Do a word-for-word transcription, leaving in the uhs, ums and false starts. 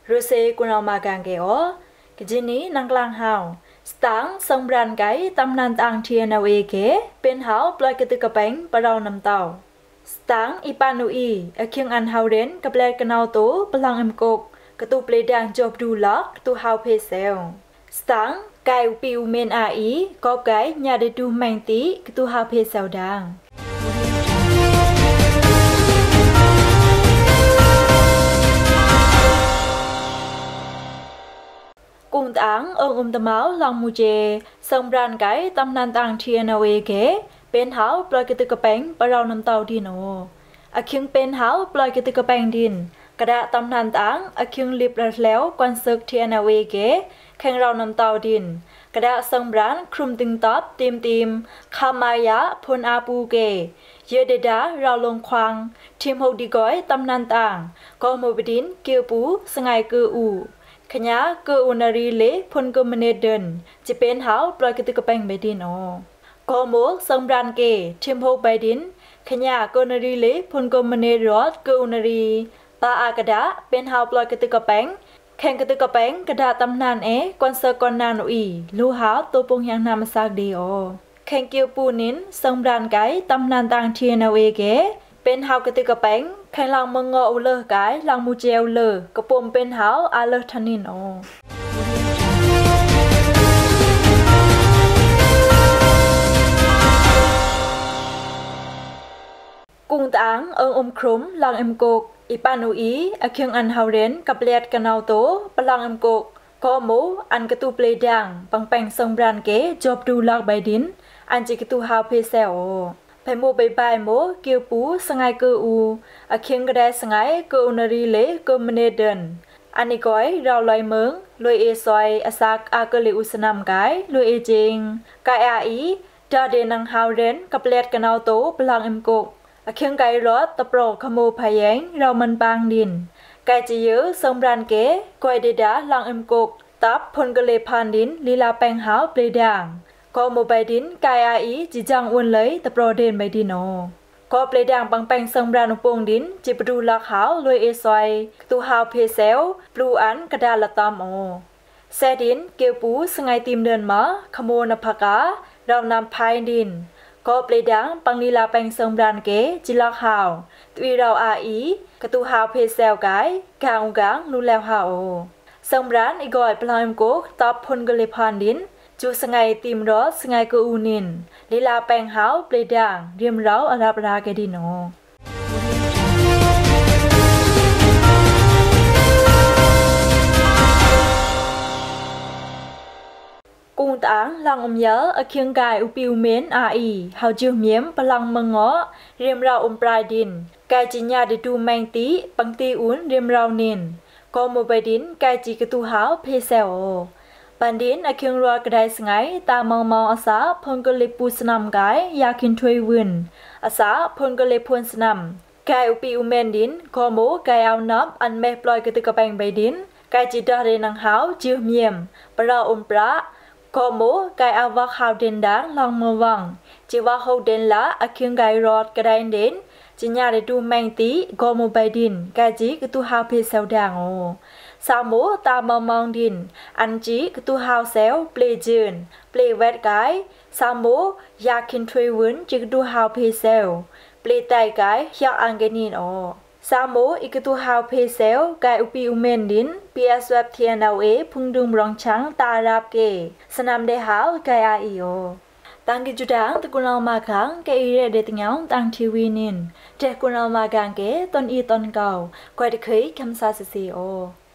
รู้เซกุนเอามากังเกอกิจินี้นังกลางเฮาสตังสงบรันไกตำนานต่างเทียนเอาเอเกเป็นเฮาปล่อยกระตึกกระแปงปะเรานำเต่าสตังอีปานุอีอคิงอันเฮาเรนกับแลกันเอาโตพลังเอ็มกกกระตูเปลดังจบดูลักกระตูเฮาเพเซลสตังไกอุปิวเมนอาอีก็ไกญาเดดูแมงตีกระตูเฮาเพเซลดังกุงตังองอุมตะเมาลองมูเจสงบรันไกตำนานต่างเทียนเอาเอเกเป็นเฮาปล่อยกระตึกกระแปงปะเรานำเต่าดินโออคิงเป็นเฮาปล่อยกระตึกกระแปงดินกระดาตำนานต่างอคิงลิบแล้วกวนซึกเทียนเอาเอเกแข่งเรานำเต่าดินกระดาสงบรันครุมตึงตอบตีมตีมคามายะพลอาปูเกเยเดดาเราลงควางทีมโฮดีก้อยตำนานต่างก็โมบดินเกียวปูสงายเกืออูขณะเกออุนารีเล่พลกมเนเดินจะเป็นเฮาปล่อยกระตึกกระแปงใบดินอ๋อก็โมสงบรันเกทีมโฮใบดินขณะเกอนารีเล่พลกมเนรอดเกออุนารีปาอากระดาเป็นเฮาปล่อยกระตึกกระแปงแข่งกระตึกกระแปงกระดาตำนานเอกวนเซอร์กอนนานอีลูเฮาตัวปงยังนามซากดีอ๋อแข่งเกียวปูนินสงบรันไกตำนานต่างเทียนเอาเอเกเป็นเฮากระตึกกระแปงแข่งลังมังงออุเลกายลังมูเจลเลกระปมเป็นเฮาอาเลทานินอ๋อกุงตังเอิงอมครุมลังเอ็มกกอีปานุอีอคิงอันเฮาเรนกับเลียดกันเอาโตปลังเอ็มกกก็โมอันกระตูเปลดังปังแปงสงบรันเกจบดูลักใบดินอันจิกระตูเฮาเพเซลไปโมใบใบโมเกียวปูสงายเกออูอคิงก็ได้สงายเกออุนารีเล่เกอมเนเดินอันนี้ก้อยเราลอยเมืองลอยเอซอยอาซักอากเลอุสนามกายลอยเอเจงกายอาอีดาเดนังเฮาเรนกับเลียดกันเอาโตปลังเอ็มกกอคิงไกรถตะโปรขโมพายงเรามันบางดินไกจะเยอะสงบรันเกก้อยเดดาลังเอ็มกกตับพลกเลพานดินลีลาแปงหาวเปลด่างก็โมใบดินกายอาอีจิจังอ้วนเลยตะโปรเดนใบดินโอก็เปลด่างปังแปงสงบรันอุปงดินจิปดูลักหาวลอยเอซอยตูหาวเพเซลปลูอันกระดาละตามโอแซดินเกียวปูสงายตีมเดินมาขโมนภกาเรานำพายดินก็เปลดังปังลีลาแปงสงบรันเกจิลักหาวตุยเราอาอีกระตูหาวเพเซลกายกางอุกังนูแล้วหาวสงบรันอีกอยปลายมโกตอบพลกเลพานดินจูสงายตีมรอสงายกูอูนินลีลาแปงหาวเปลดังเรียมเราอาราบราเกดิโนกุงตังลังอมเยอะอเคียงกายอุปิวเมนอาอีเฮาจือเมียมพลังมังเงาะเรียมเราอมปลายดินกายจิญญาได้ดูแมงตีปังตีอุ่นเรียมเราเนินก็โมบายดินกายจีกระตูหาวเพเซลปันดินอเคียงรอกระไดสงายตามองมองอาสาพงกเลปูสนามกายยาคินทวยวินอาสาพงกเลพวนสนามกายอุปิวเมนดินก็โมกายเอานับอันแม่ปล่อยกระตุกระแปงใบดินกายจิดาเรนังหาวจือเมียมปราอมปราก็โมกายอาวักหาวเดินดังลองมาวังจิว่าเขาเดินละอเคียงกายรอดกระไดเดินจิญญาได้ดูแมงตีก็โมใบดินกายจีกระตูหาวเพเซลดังโอสามโมตามมองดินอันจีกระตูหาวเซลเปลจืนเปลเวดกายสามโมอยากคินทวยวินจิกระตูหาวเพเซลเปลไตกายอยากอังเกนินโอสามโมอีกระตูหาวเพเซลกายอุปิอุเมนดินพีเอสเวบเทียนเอาเอพุงดุมรองช้างตาราบเกสนามเดหาวกายอาอีโอตังกิจุดังตะกุนเอามาขังเกอีเรเดติงเอาตังทีวีนินเจกุนเอามากังเกตอนอีตอนเก่าคอยตะเคยคำซาสซีโอ